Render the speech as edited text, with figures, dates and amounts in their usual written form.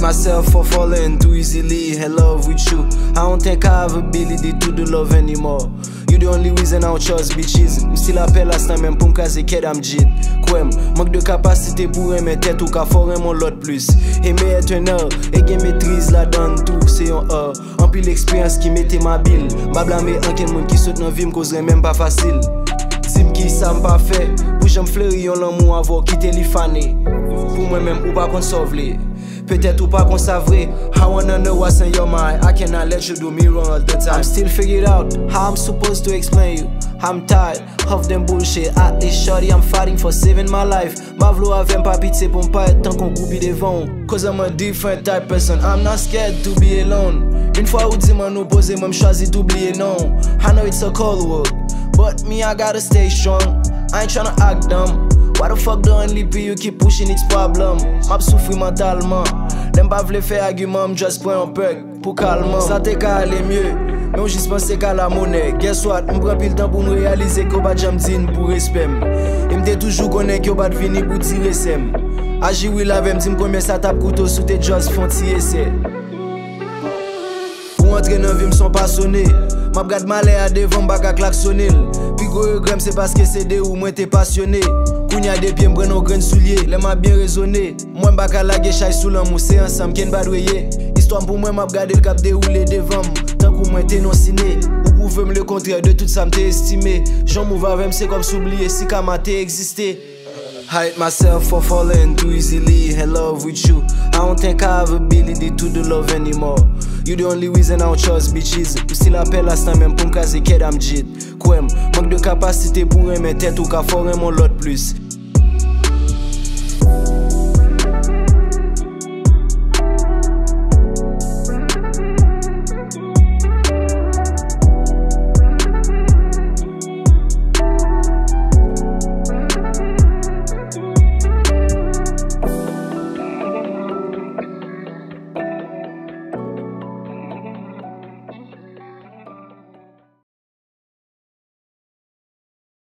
myself for falling too easily in love with you. I don't think I have ability to do love anymore. You the only reason I trust bitches. M'still appelle last time même pour m'kaze ked am jit. Kwem, manque de capacité pour aimer tête ou ka fort mon lot plus. Aimer être un heure, et gen maîtrise la donne tout, c'est un heure. En pile l'expérience qui mettait ma bille. M'a blâmer un ken moun qui saute dans vie m'causerait même pas facile. Dim qui ça m'a pas fait, pour j'me fleurir yon l'amour avant quitter li fané. Pour moi-même ou pas qu'on sauve les. Peut-être ou pas qu'on savrait. I wanna know what's in your mind. I cannot let you do me wrong all the time. I'm still figuring out how I'm supposed to explain you. I'm tired of them bullshit. At this shorty, I'm fighting for saving my life. Ma vlo avem pa pitié pour m'pas être tant qu'on groupi devant. Cause I'm a different type person. I'm not scared to be alone. Une fois ou dit m'en opposé, moi m'choisis d'oublier non. I know it's a cold world, but me I gotta stay strong. I ain't tryna act dumb. Why the fuck the only be you keep pushing its problem? M'ap souffri mentalement. Dem pa vle fè argument, just prend un perk pour calmant. Ça te ka aller mieux, mais on juste pense qu'à la monnaie. Guess what? M'prend pile temps pour me réaliser qu'on ba jam din pour respect. Et m'te toujours connaît qu'on ba vini pour tirer sem. Agi will avem dim combien ça tape couteau sous tes just font tirer c'est. Pour entrer dans vie m'son passionné. M'ap gade malé à devant m'baka klaxonner. Puis go regret c'est parce que c'est de ou moi t'es passionné. Kounya des pieds m'prenne au grain soulier, les m'a bien raisonné. Moi m'baka lage chay sous l'amour, c'est ensemble ken badouye. Histoire pour moi m'a gade le cap déroulé devant tant que moi t'es non ciné. Ou pouvez me le contraire de tout ça m'te estimé. Jean mouve avec c'est comme s'oublier si kama t'es existé. I hate myself for falling too easily in love with you. I don't think I have ability to do love anymore. You the only reason I trust bitches. M'still appelle last time même pour m'kaze ked am jit. Kwem, manque de capacité pour aimer tête ou ka fort mon lot plus.